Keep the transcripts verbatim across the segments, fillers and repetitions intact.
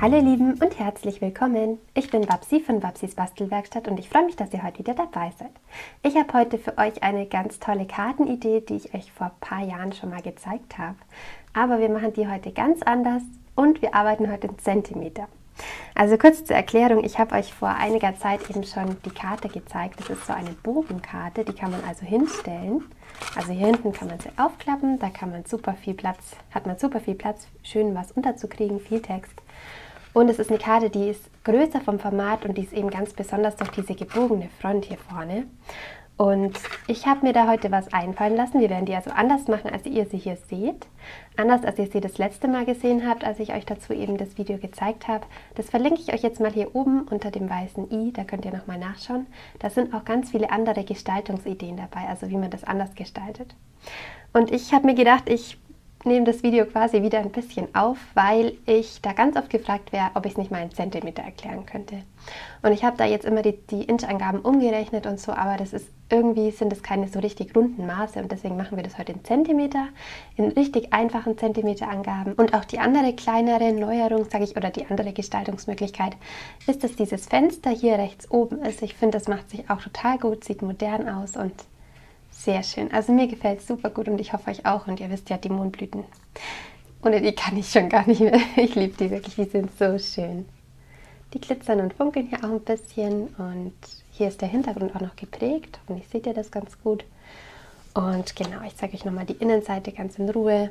Hallo ihr Lieben und herzlich willkommen. Ich bin Babsi von Babsis Bastelwerkstatt und ich freue mich, dass ihr heute wieder dabei seid. Ich habe heute für euch eine ganz tolle Kartenidee, die ich euch vor ein paar Jahren schon mal gezeigt habe. Aber wir machen die heute ganz anders und wir arbeiten heute in Zentimeter. Also kurz zur Erklärung, ich habe euch vor einiger Zeit eben schon die Karte gezeigt. Das ist so eine Bogenkarte, die kann man also hinstellen. Also hier hinten kann man sie aufklappen, da kann man super viel Platz, hat man super viel Platz, schön was unterzukriegen, viel Text. Und es ist eine Karte, die ist größer vom Format und die ist eben ganz besonders durch diese gebogene Front hier vorne. Und ich habe mir da heute was einfallen lassen. Wir werden die also anders machen, als ihr sie hier seht. Anders, als ihr sie das letzte Mal gesehen habt, als ich euch dazu eben das Video gezeigt habe. Das verlinke ich euch jetzt mal hier oben unter dem weißen i, da könnt ihr nochmal nachschauen. Da sind auch ganz viele andere Gestaltungsideen dabei, also wie man das anders gestaltet. Und ich habe mir gedacht, ich nehme das Video quasi wieder ein bisschen auf, weil ich da ganz oft gefragt wäre, ob ich es nicht mal in Zentimeter erklären könnte. Und ich habe da jetzt immer die, die Inch-Angaben umgerechnet und so, aber das ist irgendwie sind es keine so richtig runden Maße und deswegen machen wir das heute in Zentimeter, in richtig einfachen Zentimeterangaben. Und auch die andere kleinere Neuerung, sage ich, oder die andere Gestaltungsmöglichkeit ist, dass dieses Fenster hier rechts oben ist. Ich finde, das macht sich auch total gut, sieht modern aus und sehr schön. Also mir gefällt es super gut und ich hoffe euch auch. Und ihr wisst ja, die Mondblüten, ohne die kann ich schon gar nicht mehr. Ich liebe die wirklich, die sind so schön. Die glitzern und funkeln hier auch ein bisschen und hier ist der Hintergrund auch noch geprägt. Und ich seht ihr das ganz gut. Und genau, ich zeige euch nochmal die Innenseite ganz in Ruhe.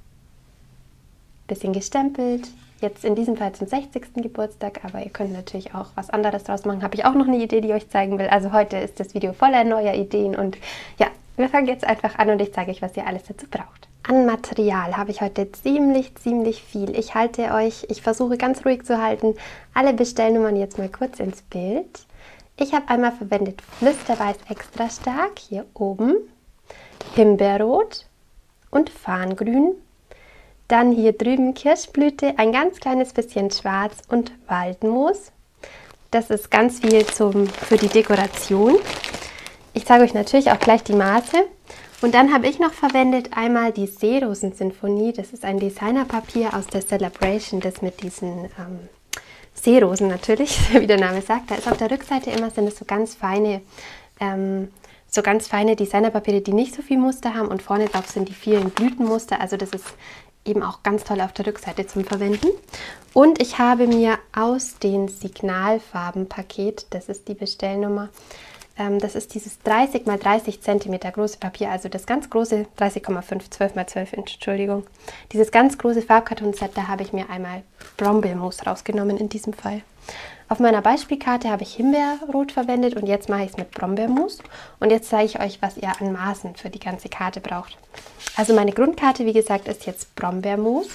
Bisschen gestempelt. Jetzt in diesem Fall zum sechzigsten Geburtstag, aber ihr könnt natürlich auch was anderes draus machen. Habe ich auch noch eine Idee, die ich euch zeigen will. Also heute ist das Video voller neuer Ideen und ja, wir fangen jetzt einfach an und ich zeige euch, was ihr alles dazu braucht. An Material habe ich heute ziemlich, ziemlich viel. Ich halte euch, ich versuche ganz ruhig zu halten, alle Bestellnummern jetzt mal kurz ins Bild. Ich habe einmal verwendet Flüsterweiß extra stark, hier oben, Himbeerrot und Farngrün. Dann hier drüben Kirschblüte, ein ganz kleines bisschen Schwarz und Waldmoos. Das ist ganz viel zum, für die Dekoration. Ich zeige euch natürlich auch gleich die Maße. Und dann habe ich noch verwendet einmal die Seerosen-Sinfonie. Das ist ein Designerpapier aus der Celebration, das mit diesen ähm, Seerosen natürlich, wie der Name sagt. Da ist auf der Rückseite immer sind es so ganz feine, ähm, so ganz feine Designerpapiere, die nicht so viel Muster haben. Und vorne drauf sind die vielen Blütenmuster. Also das ist eben auch ganz toll auf der Rückseite zum Verwenden. Und ich habe mir aus den Signalfarben-Paket, das ist die Bestellnummer, ähm, das ist dieses dreißig mal dreißig Zentimeter große Papier, also das ganz große, dreißig Komma fünf, zwölf mal zwölf Inch, Entschuldigung. Dieses ganz große Farbkartonset, da habe ich mir einmal Brombeermus rausgenommen in diesem Fall. Auf meiner Beispielkarte habe ich Himbeerrot verwendet und jetzt mache ich es mit Brombeermus. Und jetzt zeige ich euch, was ihr an Maßen für die ganze Karte braucht. Also meine Grundkarte, wie gesagt, ist jetzt Brombeermus.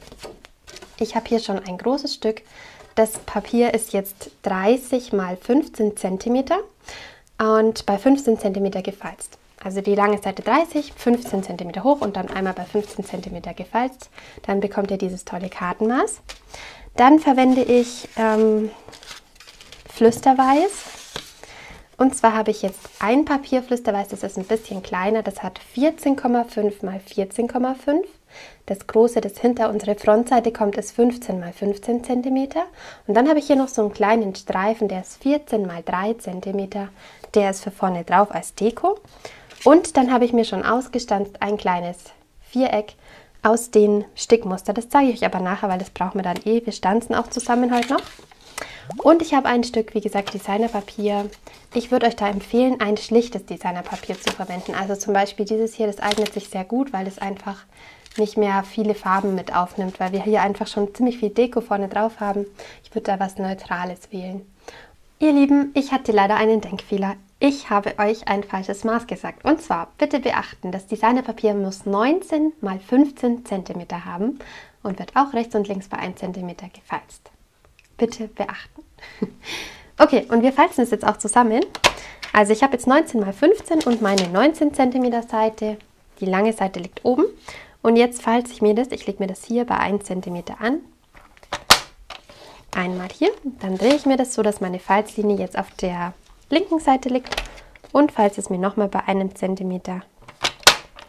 Ich habe hier schon ein großes Stück. Das Papier ist jetzt dreißig mal fünfzehn Zentimeter und bei fünfzehn Zentimeter gefalzt. Also die lange Seite dreißig, fünfzehn Zentimeter hoch und dann einmal bei fünfzehn Zentimeter gefalzt. Dann bekommt ihr dieses tolle Kartenmaß. Dann verwende ich ähm, Flüsterweiß. Und zwar habe ich jetzt ein Papier Flüsterweiß, das ist ein bisschen kleiner. Das hat vierzehn Komma fünf mal vierzehn Komma fünf. Das große, das hinter unsere Frontseite kommt, ist fünfzehn mal fünfzehn Zentimeter. Und dann habe ich hier noch so einen kleinen Streifen, der ist vierzehn mal drei Zentimeter. Der ist für vorne drauf als Deko. Und dann habe ich mir schon ausgestanzt ein kleines Viereck aus den Stickmuster. Das zeige ich euch aber nachher, weil das brauchen wir dann eh. Wir stanzen auch zusammen heute noch. Und ich habe ein Stück, wie gesagt, Designerpapier. Ich würde euch da empfehlen, ein schlichtes Designerpapier zu verwenden. Also zum Beispiel dieses hier, das eignet sich sehr gut, weil es einfach nicht mehr viele Farben mit aufnimmt, weil wir hier einfach schon ziemlich viel Deko vorne drauf haben. Ich würde da was Neutrales wählen. Ihr Lieben, ich hatte leider einen Denkfehler. Ich habe euch ein falsches Maß gesagt. Und zwar, bitte beachten, das Designerpapier muss neunzehn mal fünfzehn Zentimeter haben und wird auch rechts und links bei einem Zentimeter gefalzt. Bitte beachten. Okay, und wir falzen es jetzt auch zusammen. Also ich habe jetzt neunzehn mal fünfzehn und meine neunzehn Zentimeter Seite. Die lange Seite liegt oben. Und jetzt falze ich mir das, ich lege mir das hier bei einem Zentimeter an. Einmal hier, dann drehe ich mir das so, dass meine Falzlinie jetzt auf der linken Seite liegt und falze es mir nochmal bei einem Zentimeter.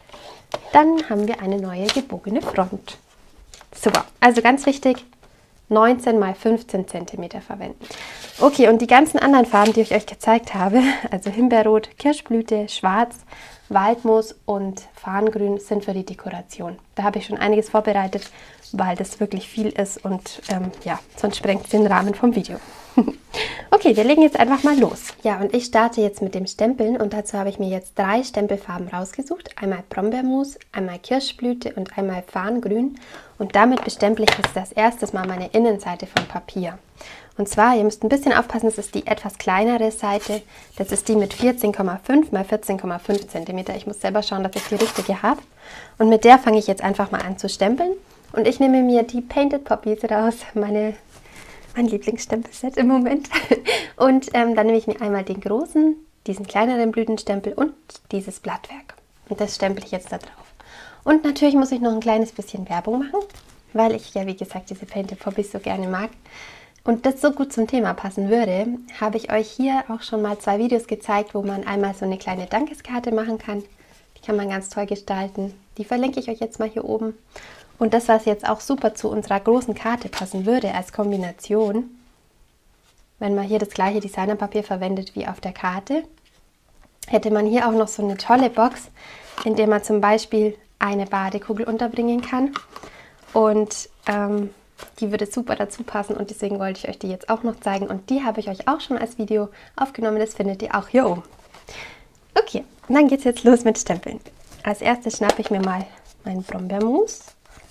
Dann haben wir eine neue gebogene Front. Super, also ganz wichtig, neunzehn mal fünfzehn Zentimeter verwenden. Okay, und die ganzen anderen Farben, die ich euch gezeigt habe, also Himbeerrot, Kirschblüte, Schwarz, Waldmoos und Farngrün, sind für die Dekoration. Da habe ich schon einiges vorbereitet, weil das wirklich viel ist und ähm, ja, sonst sprengt es den Rahmen vom Video. Okay, wir legen jetzt einfach mal los. Ja, und ich starte jetzt mit dem Stempeln und dazu habe ich mir jetzt drei Stempelfarben rausgesucht. Einmal Brombeermus, einmal Kirschblüte und einmal Farngrün. Und damit bestemple ich jetzt das erste Mal meine Innenseite vom Papier. Und zwar, ihr müsst ein bisschen aufpassen, das ist die etwas kleinere Seite. Das ist die mit vierzehn Komma fünf mal vierzehn Komma fünf Zentimeter. Ich muss selber schauen, dass ich die richtige habe. Und mit der fange ich jetzt einfach mal an zu stempeln. Und ich nehme mir die Painted Poppies raus, meine... mein Lieblingsstempelset im Moment. Und ähm, dann nehme ich mir einmal den großen, diesen kleineren Blütenstempel und dieses Blattwerk. Und das stempel ich jetzt da drauf. Und natürlich muss ich noch ein kleines bisschen Werbung machen, weil ich ja, wie gesagt, diese Painted Poppies so gerne mag. Und das so gut zum Thema passen würde, habe ich euch hier auch schon mal zwei Videos gezeigt, wo man einmal so eine kleine Dankeskarte machen kann. Die kann man ganz toll gestalten. Die verlinke ich euch jetzt mal hier oben. Und das, was jetzt auch super zu unserer großen Karte passen würde als Kombination, wenn man hier das gleiche Designerpapier verwendet wie auf der Karte, hätte man hier auch noch so eine tolle Box, in der man zum Beispiel eine Badekugel unterbringen kann. Und ähm, die würde super dazu passen und deswegen wollte ich euch die jetzt auch noch zeigen. Und die habe ich euch auch schon als Video aufgenommen, das findet ihr auch hier oben. Okay, und dann geht es jetzt los mit Stempeln. Als erstes schnappe ich mir mal meinen Brombeermus.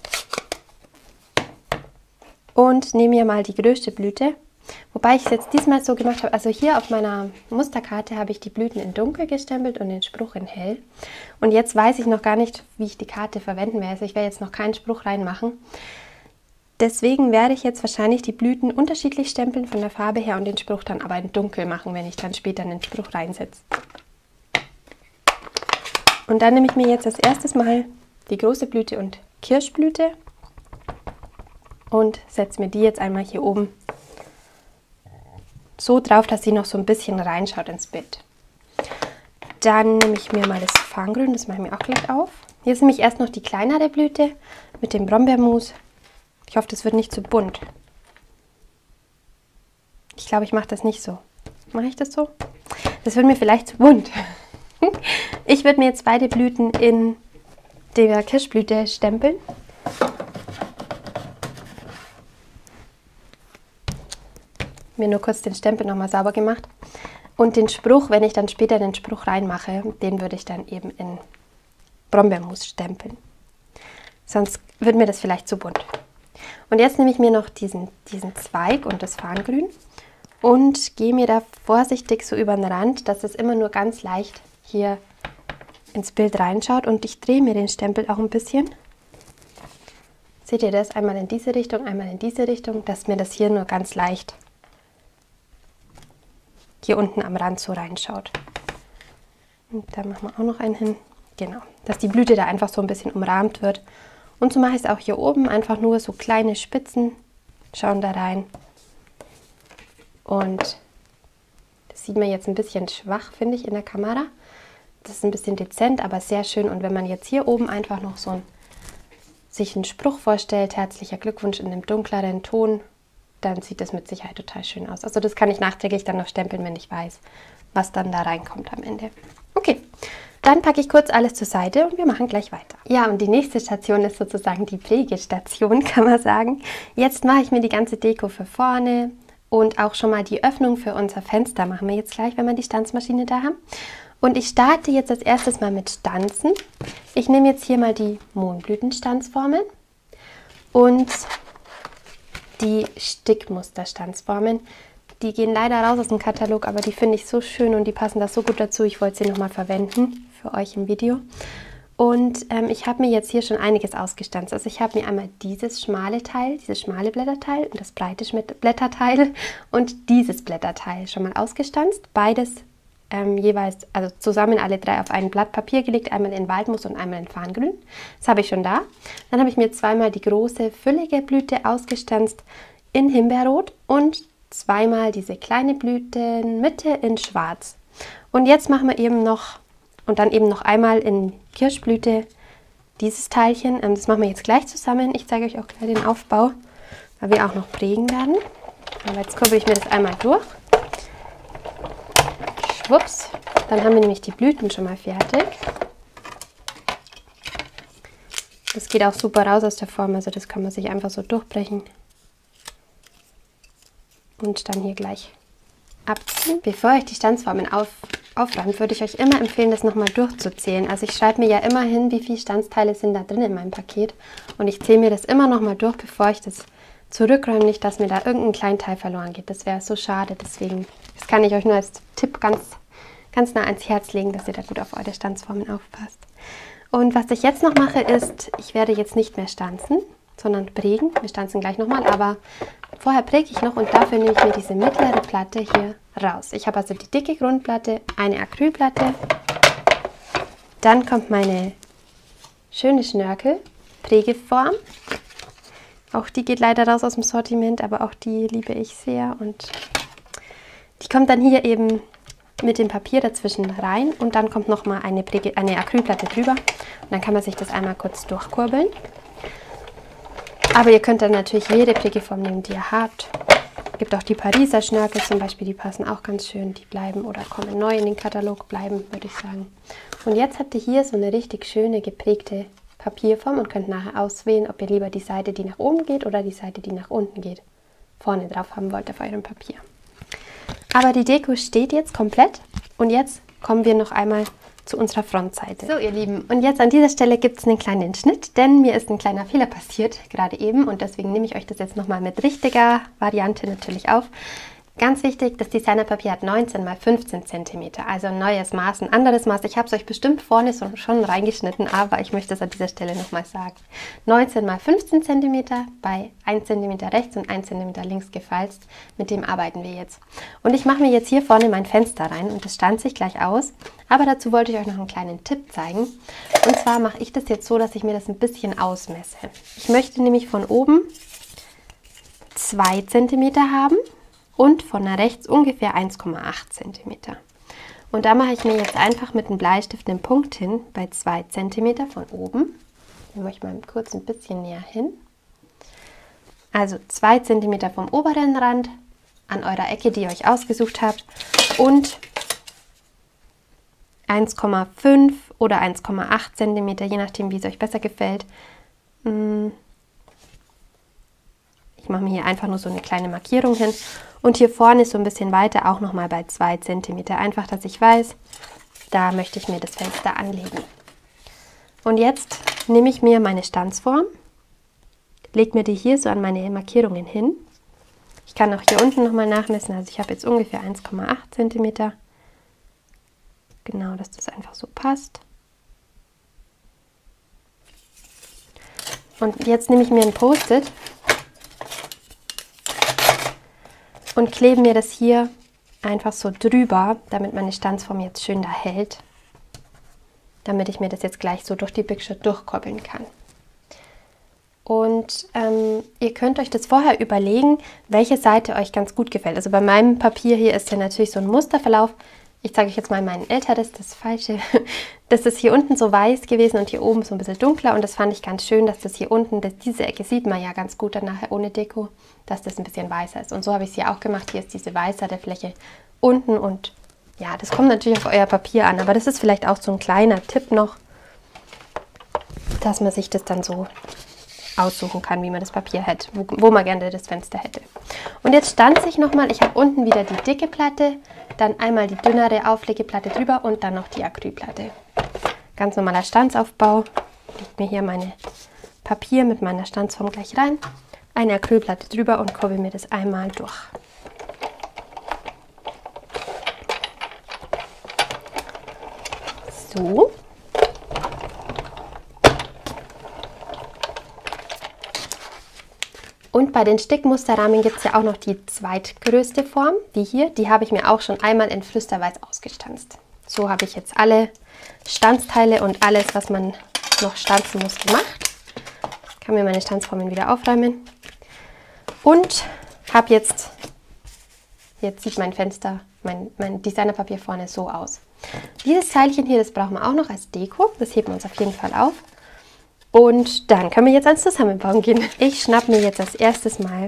Und nehme mir mal die größte Blüte, wobei ich es jetzt diesmal so gemacht habe, also hier auf meiner Musterkarte habe ich die Blüten in dunkel gestempelt und den Spruch in hell. Und jetzt weiß ich noch gar nicht, wie ich die Karte verwenden werde, also ich werde jetzt noch keinen Spruch reinmachen. Deswegen werde ich jetzt wahrscheinlich die Blüten unterschiedlich stempeln von der Farbe her und den Spruch dann aber in dunkel machen, wenn ich dann später einen Spruch reinsetze. Und dann nehme ich mir jetzt als erstes mal die große Blüte und Kirschblüte und setze mir die jetzt einmal hier oben so drauf, dass sie noch so ein bisschen reinschaut ins Bild. Dann nehme ich mir mal das Farngrün, das mache ich mir auch gleich auf. Jetzt nehme ich erst noch die kleinere Blüte mit dem Brombeermus. Ich hoffe, das wird nicht zu bunt. Ich glaube, ich mache das nicht so. Mache ich das so? Das wird mir vielleicht zu bunt. Ich würde mir jetzt beide Blüten in der Kirschblüte stempeln. Mir nur kurz den Stempel nochmal sauber gemacht. Und den Spruch, wenn ich dann später den Spruch reinmache, den würde ich dann eben in Brombeermus stempeln. Sonst wird mir das vielleicht zu bunt. Und jetzt nehme ich mir noch diesen, diesen Zweig und das Farngrün und gehe mir da vorsichtig so über den Rand, dass es immer nur ganz leicht hier ins Bild reinschaut. Und ich drehe mir den Stempel auch ein bisschen. Seht ihr das? Einmal in diese Richtung, einmal in diese Richtung, dass mir das hier nur ganz leicht hier unten am Rand so reinschaut. Und da machen wir auch noch einen hin. Genau, dass die Blüte da einfach so ein bisschen umrahmt wird. Und so mache ich es auch hier oben, einfach nur so kleine Spitzen schauen da rein. Und das sieht man jetzt ein bisschen schwach, finde ich, in der Kamera. Das ist ein bisschen dezent, aber sehr schön. Und wenn man jetzt hier oben einfach noch so ein, sich einen Spruch vorstellt, herzlicher Glückwunsch in einem dunkleren Ton, dann sieht das mit Sicherheit total schön aus. Also das kann ich nachträglich dann noch stempeln, wenn ich weiß, was dann da reinkommt am Ende. Okay, dann packe ich kurz alles zur Seite und wir machen gleich weiter. Ja, und die nächste Station ist sozusagen die Pflegestation, kann man sagen. Jetzt mache ich mir die ganze Deko für vorne und auch schon mal die Öffnung für unser Fenster machen wir jetzt gleich, wenn wir die Stanzmaschine da haben. Und ich starte jetzt als erstes mal mit Stanzen. Ich nehme jetzt hier mal die Mohnblütenstanzformen und die Stickmusterstanzformen. Die gehen leider raus aus dem Katalog, aber die finde ich so schön und die passen da so gut dazu. Ich wollte sie nochmal verwenden für euch im Video. Und ähm, ich habe mir jetzt hier schon einiges ausgestanzt. Also ich habe mir einmal dieses schmale Teil, dieses schmale Blätterteil und das breite Blätterteil und dieses Blätterteil schon mal ausgestanzt. Beides ähm, jeweils, also zusammen alle drei auf ein Blatt Papier gelegt, einmal in Waldmoos und einmal in Farngrün. Das habe ich schon da. Dann habe ich mir zweimal die große, füllige Blüte ausgestanzt in Himbeerrot und zweimal diese kleine Blütenmitte in Schwarz. Und jetzt machen wir eben noch, und dann eben noch einmal in Kirschblüte dieses Teilchen. Das machen wir jetzt gleich zusammen. Ich zeige euch auch gleich den Aufbau. weil wir auch noch prägen werden. Aber jetzt kurbel ich mir das einmal durch. Schwupps, dann haben wir nämlich die Blüten schon mal fertig. Das geht auch super raus aus der Form, also das kann man sich einfach so durchbrechen. Und dann hier gleich abziehen. Bevor ich die Stanzformen auf, aufräume, würde ich euch immer empfehlen, das nochmal durchzuzählen. Also ich schreibe mir ja immer hin, wie viele Stanzteile sind da drin in meinem Paket. Und ich zähle mir das immer nochmal durch, bevor ich das zurückräume, nicht, dass mir da irgendein Kleinteil verloren geht. Das wäre so schade, deswegen, das kann ich euch nur als Tipp ganz, ganz nah ans Herz legen, dass ihr da gut auf eure Stanzformen aufpasst. Und was ich jetzt noch mache, ist, ich werde jetzt nicht mehr stanzen, sondern prägen. Wir stanzen gleich nochmal, aber vorher präge ich noch und dafür nehme ich mir diese mittlere Platte hier raus. Ich habe also die dicke Grundplatte, eine Acrylplatte, dann kommt meine schöne Schnörkel-Prägeform. Auch die geht leider raus aus dem Sortiment, aber auch die liebe ich sehr und die kommt dann hier eben mit dem Papier dazwischen rein und dann kommt nochmal eine, eine Acrylplatte drüber und dann kann man sich das einmal kurz durchkurbeln. Aber ihr könnt dann natürlich jede Prägeform nehmen, die ihr habt. Es gibt auch die Pariser Schnörkel zum Beispiel, die passen auch ganz schön, die bleiben oder kommen neu in den Katalog, bleiben, würde ich sagen. Und jetzt habt ihr hier so eine richtig schöne geprägte Papierform und könnt nachher auswählen, ob ihr lieber die Seite, die nach oben geht oder die Seite, die nach unten geht, vorne drauf haben wollt auf eurem Papier. Aber die Deko steht jetzt komplett und jetzt kommen wir noch einmal zu unserer Frontseite. So ihr Lieben, und jetzt an dieser Stelle gibt es einen kleinen Schnitt, denn mir ist ein kleiner Fehler passiert, gerade eben, und deswegen nehme ich euch das jetzt nochmal mit richtiger Variante natürlich auf. Ganz wichtig, das Designerpapier hat neunzehn mal fünfzehn Zentimeter, also ein neues Maß, ein anderes Maß. Ich habe es euch bestimmt vorne so schon reingeschnitten, aber ich möchte es an dieser Stelle nochmal sagen. neunzehn mal fünfzehn Zentimeter bei ein Zentimeter rechts und ein Zentimeter links gefalzt. Mit dem arbeiten wir jetzt. Und ich mache mir jetzt hier vorne mein Fenster rein und das stanze ich gleich aus. Aber dazu wollte ich euch noch einen kleinen Tipp zeigen. Und zwar mache ich das jetzt so, dass ich mir das ein bisschen ausmesse. Ich möchte nämlich von oben zwei Zentimeter haben. Und von rechts ungefähr eins Komma acht Zentimeter. Und da mache ich mir jetzt einfach mit einem Bleistift einen Punkt hin bei zwei Zentimeter von oben. Nehmen wir euch mal kurz ein bisschen näher hin. Also zwei Zentimeter vom oberen Rand an eurer Ecke, die ihr euch ausgesucht habt. Und eins Komma fünf oder eins Komma acht Zentimeter, je nachdem, wie es euch besser gefällt. Ich mache mir hier einfach nur so eine kleine Markierung hin. Und hier vorne ist so ein bisschen weiter auch nochmal bei zwei Zentimeter. Einfach, dass ich weiß, da möchte ich mir das Fenster anlegen. Und jetzt nehme ich mir meine Stanzform, lege mir die hier so an meine Markierungen hin. Ich kann auch hier unten nochmal nachmessen. Also ich habe jetzt ungefähr eins Komma acht Zentimeter. Genau, dass das einfach so passt. Und jetzt nehme ich mir ein Post-it und klebe mir das hier einfach so drüber, damit meine Stanzform jetzt schön da hält, damit ich mir das jetzt gleich so durch die Big Shot durchkoppeln kann. Und ähm, ihr könnt euch das vorher überlegen, welche Seite euch ganz gut gefällt. Also bei meinem Papier hier ist ja natürlich so ein Musterverlauf. Ich zeige euch jetzt mal mein älteres, das falsche. Das ist hier unten so weiß gewesen und hier oben so ein bisschen dunkler. Und das fand ich ganz schön, dass das hier unten, dass diese Ecke sieht man ja ganz gut dann nachher ohne Deko, dass das ein bisschen weißer ist. Und so habe ich es hier auch gemacht. Hier ist diese weißere Fläche unten und ja, das kommt natürlich auf euer Papier an. Aber das ist vielleicht auch so ein kleiner Tipp noch, dass man sich das dann so aussuchen kann, wie man das Papier hätte, wo, wo man gerne das Fenster hätte. Und jetzt stanze ich nochmal. Ich habe unten wieder die dicke Platte, dann einmal die dünnere Auflegeplatte drüber und dann noch die Acrylplatte. Ganz normaler Stanzaufbau. Legt mir hier meine Papier mit meiner Stanzform gleich rein, eine Acrylplatte drüber und kurbel mir das einmal durch. So. Und bei den Stickmusterrahmen gibt es ja auch noch die zweitgrößte Form, die hier. Die habe ich mir auch schon einmal in Flüsterweiß ausgestanzt. So habe ich jetzt alle Stanzteile und alles, was man noch stanzen muss, gemacht. Ich kann mir meine Stanzformen wieder aufräumen. Und habe jetzt, jetzt sieht mein Fenster, mein, mein Designerpapier vorne so aus. Dieses Teilchen hier, das brauchen wir auch noch als Deko. Das heben wir uns auf jeden Fall auf. Und dann können wir jetzt ans Zusammenbauen gehen. Ich schnapp mir jetzt als erstes mal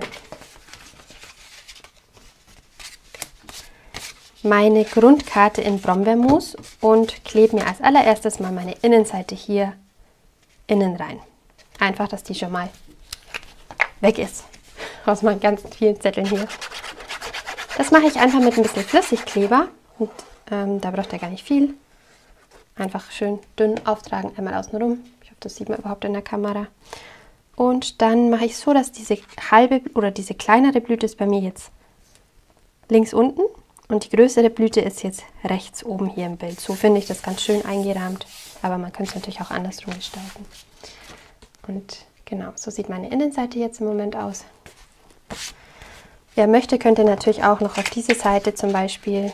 meine Grundkarte in Brombeermus und klebe mir als allererstes mal meine Innenseite hier innen rein. Einfach, dass die schon mal weg ist aus meinen ganzen vielen Zetteln hier. Das mache ich einfach mit ein bisschen Flüssigkleber und ähm, da braucht ihr gar nicht viel. Einfach schön dünn auftragen, einmal außen rum. Ich hoffe, das sieht man überhaupt in der Kamera. Und dann mache ich so, dass diese halbe oder diese kleinere Blüte ist bei mir jetzt links unten. Und die größere Blüte ist jetzt rechts oben hier im Bild. So finde ich das ganz schön eingerahmt. Aber man könnte es natürlich auch andersrum gestalten. Und genau, so sieht meine Innenseite jetzt im Moment aus. Wer möchte, könnte natürlich auch noch auf diese Seite zum Beispiel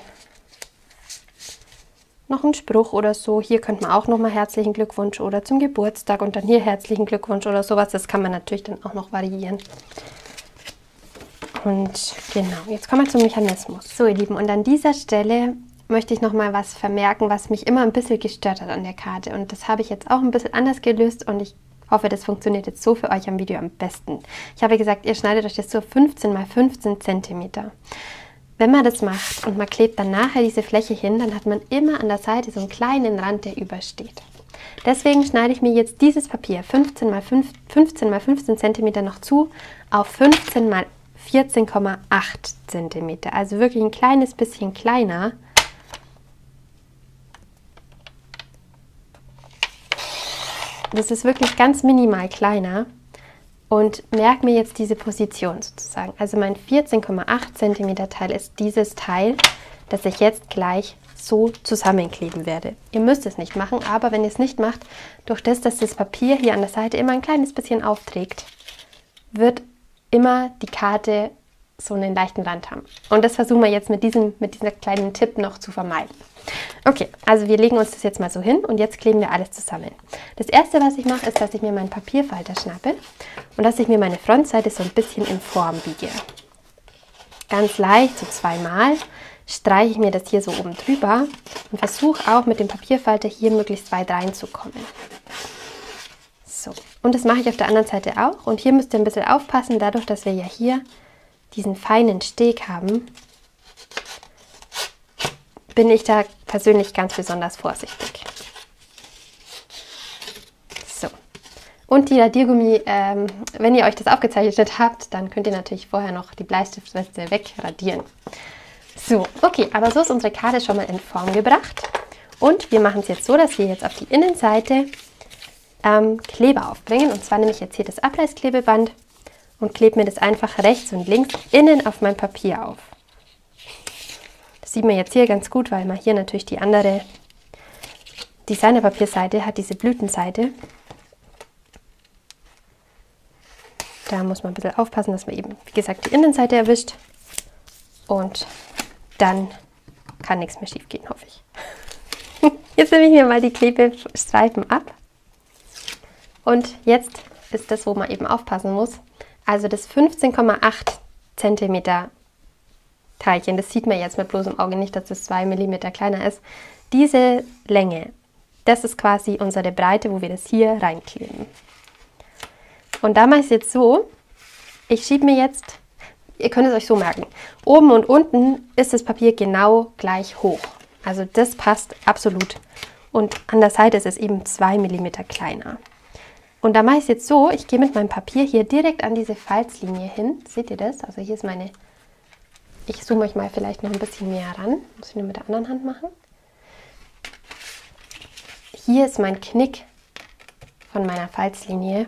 noch einen Spruch oder so. Hier könnte man auch nochmal herzlichen Glückwunsch oder zum Geburtstag und dann hier herzlichen Glückwunsch oder sowas. Das kann man natürlich dann auch noch variieren. Und genau, jetzt kommen wir zum Mechanismus. So ihr Lieben, und an dieser Stelle möchte ich nochmal was vermerken, was mich immer ein bisschen gestört hat an der Karte. Und das habe ich jetzt auch ein bisschen anders gelöst und ich hoffe, das funktioniert jetzt so für euch am Video am besten. Ich habe gesagt, ihr schneidet euch das so fünfzehn mal fünfzehn Zentimeter. Wenn man das macht und man klebt dann nachher diese Fläche hin, dann hat man immer an der Seite so einen kleinen Rand, der übersteht. Deswegen schneide ich mir jetzt dieses Papier fünfzehn mal fünfzehn Zentimeter noch zu auf fünfzehn mal vierzehn Komma acht Zentimeter. Also wirklich ein kleines bisschen kleiner. Das ist wirklich ganz minimal kleiner. Und merke mir jetzt diese Position sozusagen. Also mein vierzehn Komma acht Zentimeter Teil ist dieses Teil, das ich jetzt gleich so zusammenkleben werde. Ihr müsst es nicht machen, aber wenn ihr es nicht macht, durch das, dass das Papier hier an der Seite immer ein kleines bisschen aufträgt, wird immer die Karte so einen leichten Rand haben. Und das versuchen wir jetzt mit diesem, mit diesem kleinen Tipp noch zu vermeiden. Okay, also wir legen uns das jetzt mal so hin und jetzt kleben wir alles zusammen. Das erste, was ich mache, ist, dass ich mir meinen Papierfalter schnappe und dass ich mir meine Frontseite so ein bisschen in Form biege. Ganz leicht, so zweimal, streiche ich mir das hier so oben drüber und versuche auch mit dem Papierfalter hier möglichst weit reinzukommen. So, und das mache ich auf der anderen Seite auch. Und hier müsst ihr ein bisschen aufpassen, dadurch, dass wir ja hier diesen feinen Steg haben, bin ich da persönlich ganz besonders vorsichtig. So. Und die Radiergummi, ähm, wenn ihr euch das aufgezeichnet habt, dann könnt ihr natürlich vorher noch die Bleistiftweste wegradieren. So, okay, aber so ist unsere Karte schon mal in Form gebracht. Und wir machen es jetzt so, dass wir jetzt auf die Innenseite ähm, Kleber aufbringen. Und zwar nehme ich jetzt hier das Abreißklebeband und klebe mir das einfach rechts und links innen auf mein Papier auf. Das sieht man jetzt hier ganz gut, weil man hier natürlich die andere Designerpapierseite hat, diese Blütenseite. Da muss man ein bisschen aufpassen, dass man eben, wie gesagt, die Innenseite erwischt. Und dann kann nichts mehr schief gehen, hoffe ich. Jetzt nehme ich mir mal die Klebestreifen ab. Und jetzt ist das, wo man eben aufpassen muss. Also das fünfzehn Komma acht Zentimeter Teilchen, das sieht man jetzt mit bloßem Auge nicht, dass das zwei Millimeter kleiner ist. Diese Länge, das ist quasi unsere Breite, wo wir das hier reinkleben. Und da mache ich es jetzt so, ich schiebe mir jetzt, ihr könnt es euch so merken, oben und unten ist das Papier genau gleich hoch. Also das passt absolut. Und an der Seite ist es eben zwei Millimeter kleiner. Und da mache ich es jetzt so, ich gehe mit meinem Papier hier direkt an diese Falzlinie hin. Seht ihr das? Also hier ist meine, ich zoome euch mal vielleicht noch ein bisschen näher ran. Muss ich nur mit der anderen Hand machen. Hier ist mein Knick von meiner Falzlinie.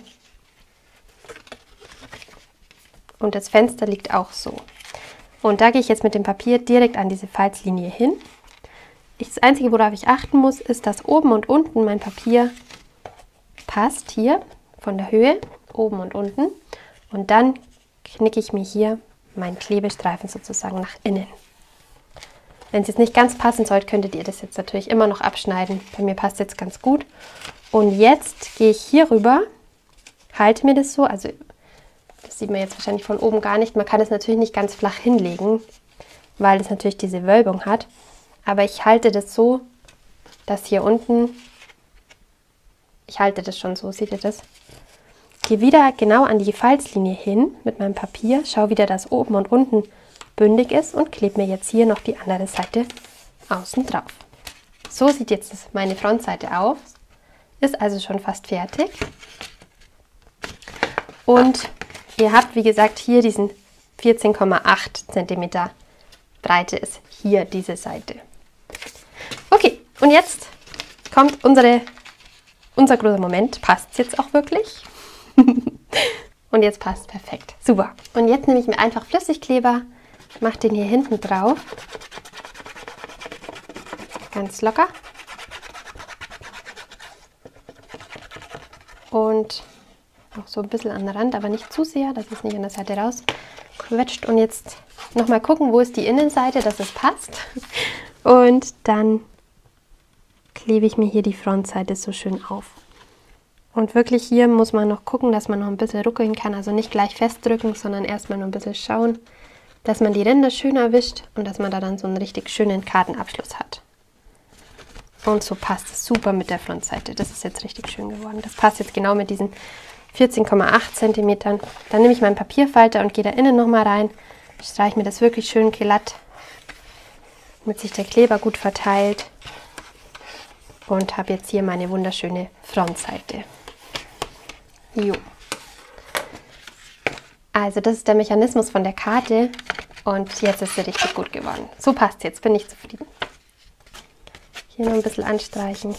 Und das Fenster liegt auch so. Und da gehe ich jetzt mit dem Papier direkt an diese Falzlinie hin. Ich, das Einzige, worauf ich achten muss, ist, dass oben und unten mein Papier passt, hier von der Höhe, oben und unten. Und dann knicke ich mir hier meinen Klebestreifen sozusagen nach innen. Wenn es jetzt nicht ganz passen sollte, könntet ihr das jetzt natürlich immer noch abschneiden. Bei mir passt es jetzt ganz gut. Und jetzt gehe ich hier rüber, halte mir das so, also das sieht man jetzt wahrscheinlich von oben gar nicht. Man kann es natürlich nicht ganz flach hinlegen, weil es natürlich diese Wölbung hat. Aber ich halte das so, dass hier unten ich halte das schon so, seht ihr das? Gehe wieder genau an die Falzlinie hin mit meinem Papier, schaue wieder, dass oben und unten bündig ist und klebe mir jetzt hier noch die andere Seite außen drauf. So sieht jetzt meine Frontseite aus, ist also schon fast fertig. Und ihr habt, wie gesagt, hier diesen vierzehn Komma acht Zentimeter Breite ist hier diese Seite. Okay, und jetzt kommt unsere, unser großer Moment. Passt es jetzt auch wirklich? Und jetzt passt perfekt. Super. Und jetzt nehme ich mir einfach Flüssigkleber, mache den hier hinten drauf. Ganz locker. Und auch so ein bisschen an den Rand, aber nicht zu sehr, dass es nicht an der Seite rausquetscht. Und jetzt nochmal gucken, wo ist die Innenseite, dass es passt. Und dann klebe ich mir hier die Frontseite so schön auf. Und wirklich hier muss man noch gucken, dass man noch ein bisschen ruckeln kann. Also nicht gleich festdrücken, sondern erstmal nur ein bisschen schauen, dass man die Ränder schön erwischt und dass man da dann so einen richtig schönen Kartenabschluss hat. Und so passt es super mit der Frontseite. Das ist jetzt richtig schön geworden. Das passt jetzt genau mit diesen vierzehn Komma acht Zentimetern. Dann nehme ich meinen Papierfalter und gehe da innen nochmal rein. Streiche mir das wirklich schön glatt, damit sich der Kleber gut verteilt. Und habe jetzt hier meine wunderschöne Frontseite. Jo. Also das ist der Mechanismus von der Karte. Und jetzt ist sie richtig gut geworden. So passt jetzt, bin ich zufrieden. Hier noch ein bisschen anstreichen.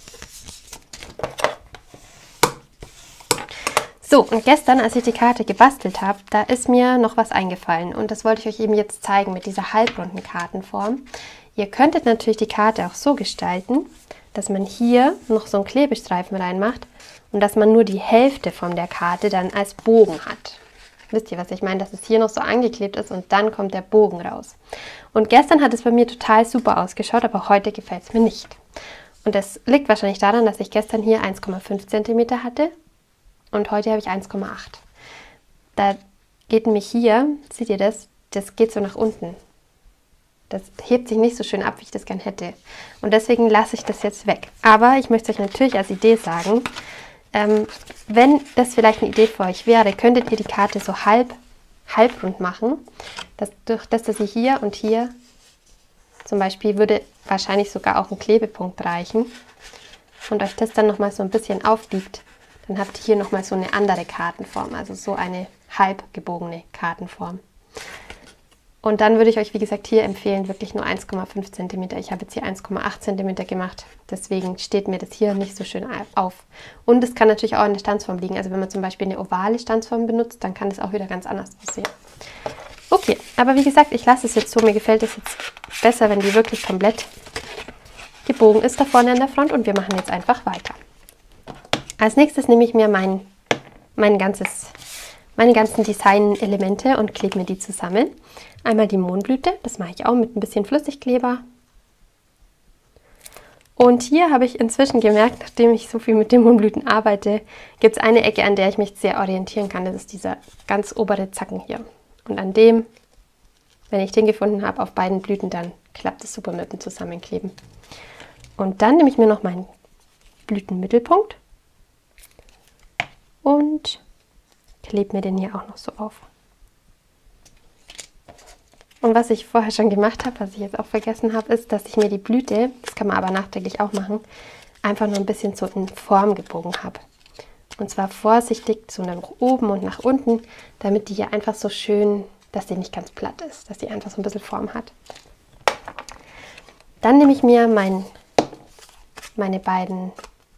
So, und gestern, als ich die Karte gebastelt habe, da ist mir noch was eingefallen. Und das wollte ich euch eben jetzt zeigen mit dieser halbrunden Kartenform. Ihr könntet natürlich die Karte auch so gestalten, dass man hier noch so einen Klebestreifen reinmacht und dass man nur die Hälfte von der Karte dann als Bogen hat. Wisst ihr, was ich meine? Dass es hier noch so angeklebt ist und dann kommt der Bogen raus. Und gestern hat es bei mir total super ausgeschaut, aber heute gefällt es mir nicht. Und das liegt wahrscheinlich daran, dass ich gestern hier eins Komma fünf Zentimeter hatte und heute habe ich eins Komma acht. Da geht nämlich hier, seht ihr das? Das geht so nach unten. Das hebt sich nicht so schön ab, wie ich das gern hätte. Und deswegen lasse ich das jetzt weg. Aber ich möchte euch natürlich als Idee sagen, ähm, wenn das vielleicht eine Idee für euch wäre, könntet ihr die Karte so halb, halbrund machen. Das, durch das, dass ihr hier und hier zum Beispiel würde wahrscheinlich sogar auch ein Klebepunkt reichen. Und euch das dann nochmal so ein bisschen aufliegt, dann habt ihr hier nochmal so eine andere Kartenform. Also so eine halb gebogene Kartenform. Und dann würde ich euch, wie gesagt, hier empfehlen, wirklich nur eins Komma fünf Zentimeter. Ich habe jetzt hier eins Komma acht Zentimeter gemacht. Deswegen steht mir das hier nicht so schön auf. Und es kann natürlich auch an der Stanzform liegen. Also wenn man zum Beispiel eine ovale Stanzform benutzt, dann kann das auch wieder ganz anders aussehen. Okay, aber wie gesagt, ich lasse es jetzt so. Mir gefällt es jetzt besser, wenn die wirklich komplett gebogen ist da vorne an der Front. Und wir machen jetzt einfach weiter. Als nächstes nehme ich mir mein, mein ganzes... meine ganzen Design-Elemente und klebe mir die zusammen. Einmal die Mohnblüte, das mache ich auch mit ein bisschen Flüssigkleber. Und hier habe ich inzwischen gemerkt, nachdem ich so viel mit den Mohnblüten arbeite, gibt es eine Ecke, an der ich mich sehr orientieren kann. Das ist dieser ganz obere Zacken hier. Und an dem, wenn ich den gefunden habe, auf beiden Blüten, dann klappt es super mit dem Zusammenkleben. Und dann nehme ich mir noch meinen Blütenmittelpunkt und klebe mir den hier auch noch so auf. Und was ich vorher schon gemacht habe, was ich jetzt auch vergessen habe, ist, dass ich mir die Blüte, das kann man aber nachträglich auch machen, einfach nur ein bisschen so in Form gebogen habe. Und zwar vorsichtig so nach oben und nach unten, damit die hier einfach so schön, dass die nicht ganz platt ist, dass die einfach so ein bisschen Form hat. Dann nehme ich mir mein, meine beiden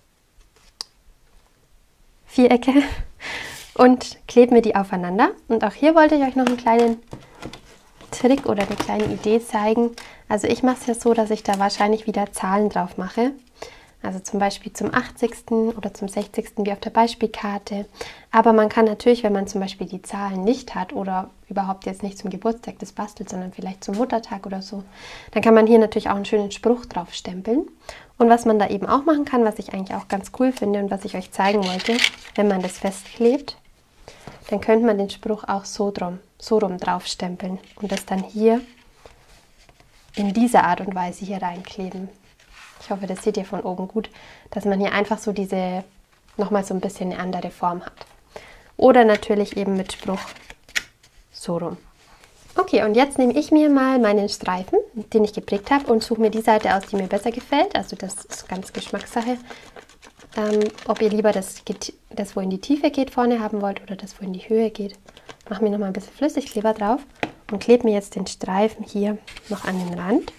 Vierecke und klebe mir die aufeinander. Und auch hier wollte ich euch noch einen kleinen Trick oder eine kleine Idee zeigen. Also ich mache es ja so, dass ich da wahrscheinlich wieder Zahlen drauf mache. Also zum Beispiel zum achtzigsten oder zum sechzigsten wie auf der Beispielkarte. Aber man kann natürlich, wenn man zum Beispiel die Zahlen nicht hat oder überhaupt jetzt nicht zum Geburtstag des bastelt, sondern vielleicht zum Muttertag oder so, dann kann man hier natürlich auch einen schönen Spruch drauf stempeln. Und was man da eben auch machen kann, was ich eigentlich auch ganz cool finde und was ich euch zeigen wollte, wenn man das festklebt, dann könnte man den Spruch auch so drum, so rum drauf stempeln und das dann hier in dieser Art und Weise hier reinkleben. Ich hoffe, das seht ihr von oben gut, dass man hier einfach so diese nochmal so ein bisschen eine andere Form hat. Oder natürlich eben mit Spruch so rum. Okay, und jetzt nehme ich mir mal meinen Streifen, den ich geprägt habe, und suche mir die Seite aus, die mir besser gefällt. Also das ist ganz Geschmackssache. Ähm, ob ihr lieber das, das, wo in die Tiefe geht, vorne haben wollt oder das, wo in die Höhe geht. Mache mir noch mal ein bisschen Flüssigkleber drauf und klebe mir jetzt den Streifen hier noch an den Rand.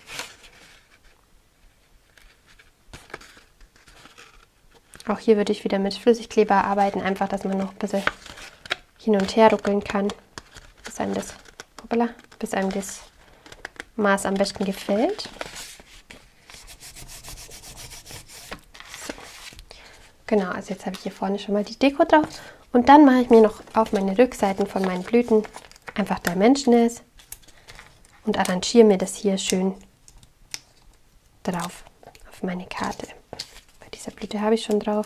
Auch hier würde ich wieder mit Flüssigkleber arbeiten, einfach, dass man noch ein bisschen hin und her ruckeln kann, bis einem das, hoppala, bis einem das Maß am besten gefällt. So. Genau, also jetzt habe ich hier vorne schon mal die Deko drauf. Und dann mache ich mir noch auf meine Rückseiten von meinen Blüten einfach Dimensionals und arrangiere mir das hier schön drauf auf meine Karte. Bei dieser Blüte habe ich schon drauf.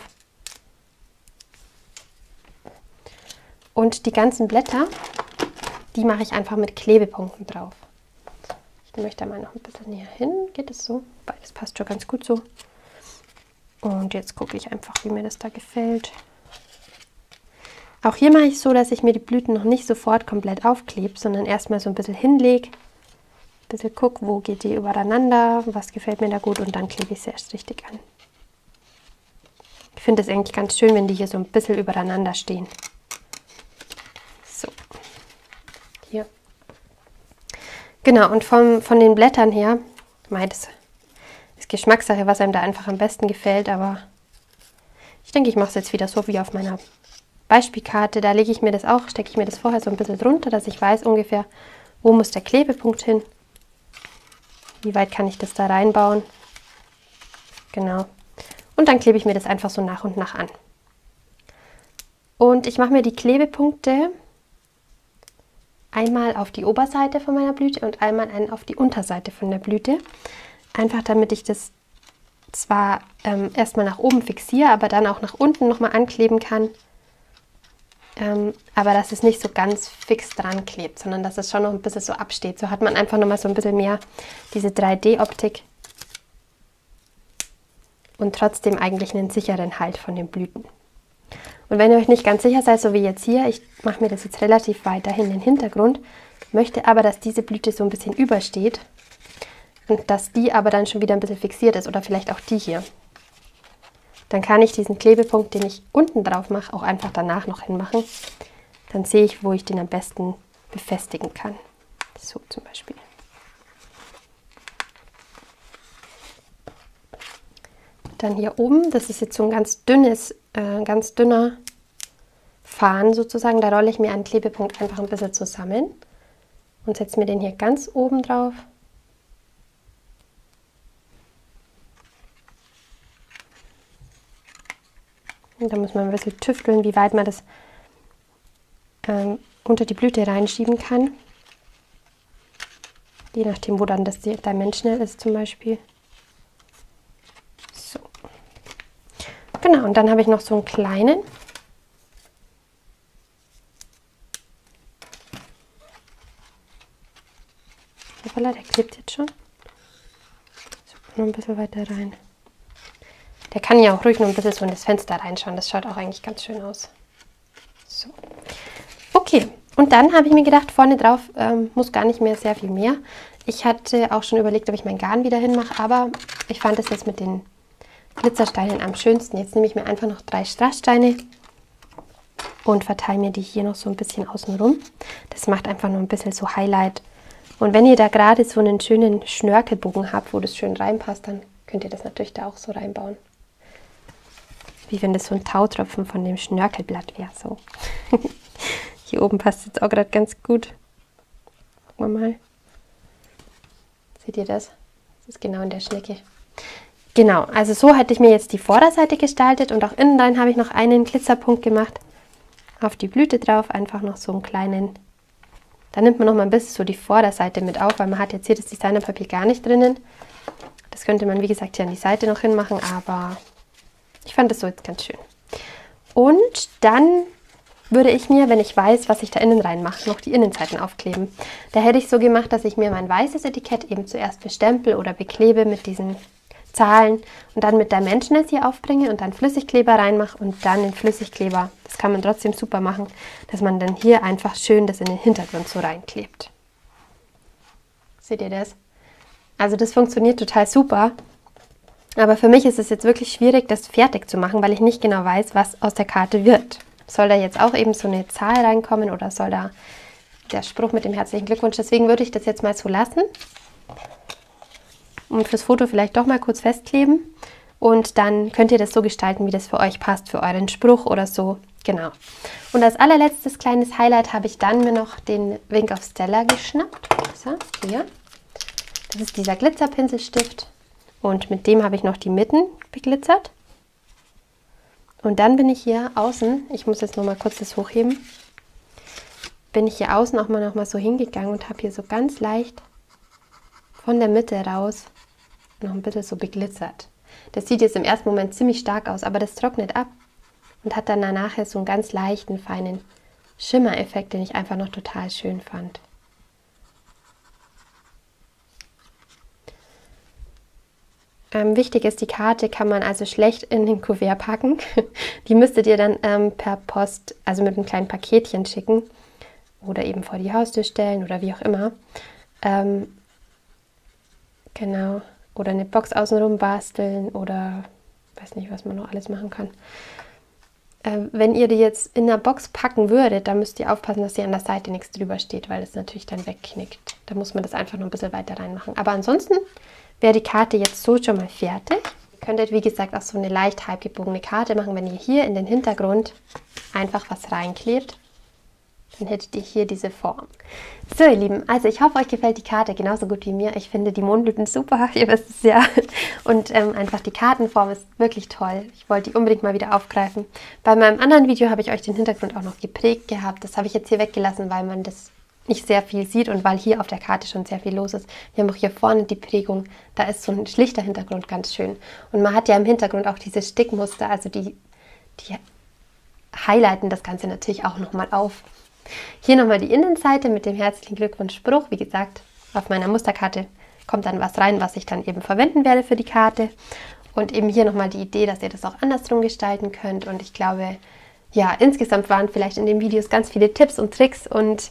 Und die ganzen Blätter, die mache ich einfach mit Klebepunkten drauf. Ich möchte da mal noch ein bisschen näher hin. Geht das so? Weil das passt schon ganz gut so. Und jetzt gucke ich einfach, wie mir das da gefällt. Auch hier mache ich es so, dass ich mir die Blüten noch nicht sofort komplett aufklebe, sondern erstmal so ein bisschen hinlege. Ein bisschen gucke, wo geht die übereinander, was gefällt mir da gut, und dann klebe ich sie erst richtig an. Ich finde es eigentlich ganz schön, wenn die hier so ein bisschen übereinander stehen. So. Hier. Genau, und vom, von den Blättern her, mei, das ist Geschmackssache, was einem da einfach am besten gefällt, aber ich denke, ich mache es jetzt wieder so wie auf meiner Beispielkarte. Da lege ich mir das auch, stecke ich mir das vorher so ein bisschen drunter, dass ich weiß ungefähr, wo muss der Klebepunkt hin, wie weit kann ich das da reinbauen. Genau. Und dann klebe ich mir das einfach so nach und nach an. Und ich mache mir die Klebepunkte einmal auf die Oberseite von meiner Blüte und einmal einen auf die Unterseite von der Blüte. Einfach damit ich das zwar ähm, erstmal nach oben fixiere, aber dann auch nach unten nochmal ankleben kann. Ähm, aber dass es nicht so ganz fix dran klebt, sondern dass es schon noch ein bisschen so absteht. So hat man einfach nochmal so ein bisschen mehr diese drei D Optik und trotzdem eigentlich einen sicheren Halt von den Blüten. Und wenn ihr euch nicht ganz sicher seid, so wie jetzt hier, ich mache mir das jetzt relativ weit dahin in den Hintergrund, möchte aber, dass diese Blüte so ein bisschen übersteht und dass die aber dann schon wieder ein bisschen fixiert ist oder vielleicht auch die hier. Dann kann ich diesen Klebepunkt, den ich unten drauf mache, auch einfach danach noch hinmachen. Dann sehe ich, wo ich den am besten befestigen kann. So zum Beispiel. Dann hier oben, das ist jetzt so ein ganz dünnes, äh, ganz dünner Faden sozusagen. Da rolle ich mir einen Klebepunkt einfach ein bisschen zusammen und setze mir den hier ganz oben drauf. Und da muss man ein bisschen tüfteln, wie weit man das ähm, unter die Blüte reinschieben kann. Je nachdem, wo dann das Dimensional ist zum Beispiel. So. Genau, und dann habe ich noch so einen kleinen. Hoppala, der klebt jetzt schon. So, noch ein bisschen weiter rein. Der kann ja auch ruhig noch ein bisschen so in das Fenster reinschauen. Das schaut auch eigentlich ganz schön aus. So. Okay, und dann habe ich mir gedacht, vorne drauf ähm, muss gar nicht mehr sehr viel mehr. Ich hatte auch schon überlegt, ob ich mein Garn wieder hinmache, aber ich fand es jetzt mit den Glitzersteinen am schönsten. Jetzt nehme ich mir einfach noch drei Strasssteine und verteile mir die hier noch so ein bisschen außen rum. Das macht einfach nur ein bisschen so Highlight. Und wenn ihr da gerade so einen schönen Schnörkelbogen habt, wo das schön reinpasst, dann könnt ihr das natürlich da auch so reinbauen. Wie wenn das so ein Tautropfen von dem Schnörkelblatt wäre. So. Hier oben passt jetzt auch gerade ganz gut. Gucken wir mal. Seht ihr das? Das ist genau in der Schnecke. Genau, also so hätte ich mir jetzt die Vorderseite gestaltet und auch innen rein habe ich noch einen Glitzerpunkt gemacht. Auf die Blüte drauf, einfach noch so einen kleinen. Da nimmt man noch mal ein bisschen so die Vorderseite mit auf, weil man hat jetzt hier das Designerpapier gar nicht drinnen. Das könnte man, wie gesagt, hier an die Seite noch hinmachen, aber ich fand das so jetzt ganz schön. Und dann würde ich mir, wenn ich weiß, was ich da innen rein mache, noch die Innenseiten aufkleben. Da hätte ich so gemacht, dass ich mir mein weißes Etikett eben zuerst bestempel oder beklebe mit diesen Zahlen und dann mit Dimensionals hier aufbringe und dann Flüssigkleber reinmache und dann den Flüssigkleber, das kann man trotzdem super machen, dass man dann hier einfach schön das in den Hintergrund so reinklebt. Seht ihr das? Also das funktioniert total super, aber für mich ist es jetzt wirklich schwierig, das fertig zu machen, weil ich nicht genau weiß, was aus der Karte wird. Soll da jetzt auch eben so eine Zahl reinkommen oder soll da der Spruch mit dem herzlichen Glückwunsch? Deswegen würde ich das jetzt mal so lassen und fürs Foto vielleicht doch mal kurz festkleben und dann könnt ihr das so gestalten, wie das für euch passt, für euren Spruch oder so. Genau. Und als allerletztes kleines Highlight habe ich dann mir noch den Wink of Stella geschnappt. So, hier. Das ist dieser Glitzerpinselstift und mit dem habe ich noch die Mitten beglitzert. Und dann bin ich hier außen, ich muss jetzt noch mal kurz das hochheben, bin ich hier außen auch mal noch mal so hingegangen und habe hier so ganz leicht von der Mitte raus noch ein bisschen so beglitzert. Das sieht jetzt im ersten Moment ziemlich stark aus, aber das trocknet ab und hat dann nachher so einen ganz leichten, feinen Schimmereffekt, den ich einfach noch total schön fand. Ähm, wichtig ist, die Karte kann man also schlecht in den Kuvert packen. Die müsstet ihr dann ähm, per Post, also mit einem kleinen Paketchen schicken oder eben vor die Haustür stellen oder wie auch immer. Ähm, genau. Oder eine Box außenrum basteln oder weiß nicht, was man noch alles machen kann. Äh, wenn ihr die jetzt in der Box packen würdet, dann müsst ihr aufpassen, dass hier an der Seite nichts drüber steht, weil das natürlich dann wegknickt. Da muss man das einfach noch ein bisschen weiter reinmachen. Aber ansonsten wäre die Karte jetzt so schon mal fertig. Ihr könntet, wie gesagt, auch so eine leicht halb gebogene Karte machen, wenn ihr hier in den Hintergrund einfach was reinklebt. Dann hättet ihr hier diese Form. So, ihr Lieben, also ich hoffe, euch gefällt die Karte genauso gut wie mir. Ich finde die Mondblüten super, ihr wisst es ja. Und ähm, einfach die Kartenform ist wirklich toll. Ich wollte die unbedingt mal wieder aufgreifen. Bei meinem anderen Video habe ich euch den Hintergrund auch noch geprägt gehabt. Das habe ich jetzt hier weggelassen, weil man das nicht sehr viel sieht und weil hier auf der Karte schon sehr viel los ist. Wir haben auch hier vorne die Prägung, da ist so ein schlichter Hintergrund ganz schön. Und man hat ja im Hintergrund auch diese Stickmuster, also die, die highlighten das Ganze natürlich auch nochmal auf. Hier nochmal die Innenseite mit dem herzlichen Glückwunsch-Spruch. Wie gesagt, auf meiner Musterkarte kommt dann was rein, was ich dann eben verwenden werde für die Karte. Und eben hier nochmal die Idee, dass ihr das auch andersrum gestalten könnt. Und ich glaube, ja, insgesamt waren vielleicht in den Videos ganz viele Tipps und Tricks und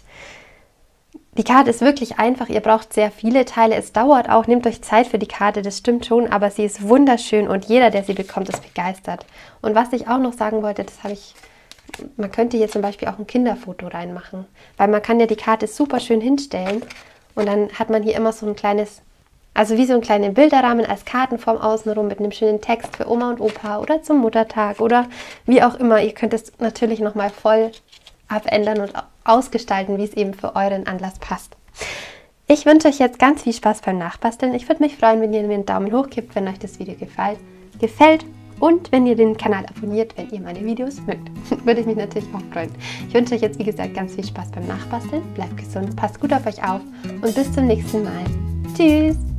die Karte ist wirklich einfach, ihr braucht sehr viele Teile, es dauert auch, nehmt euch Zeit für die Karte, das stimmt schon, aber sie ist wunderschön und jeder, der sie bekommt, ist begeistert. Und was ich auch noch sagen wollte, das habe ich, man könnte hier zum Beispiel auch ein Kinderfoto reinmachen, weil man kann ja die Karte super schön hinstellen und dann hat man hier immer so ein kleines, also wie so einen kleinen Bilderrahmen als Kartenform außenrum mit einem schönen Text für Oma und Opa oder zum Muttertag oder wie auch immer. Ihr könnt es natürlich nochmal voll abändern und ausgestalten, wie es eben für euren Anlass passt. Ich wünsche euch jetzt ganz viel Spaß beim Nachbasteln. Ich würde mich freuen, wenn ihr mir einen Daumen hoch gebt, wenn euch das Video gefällt, gefällt und wenn ihr den Kanal abonniert, wenn ihr meine Videos mögt. Würde ich mich natürlich auch freuen. Ich wünsche euch jetzt, wie gesagt, ganz viel Spaß beim Nachbasteln. Bleibt gesund, passt gut auf euch auf und bis zum nächsten Mal. Tschüss!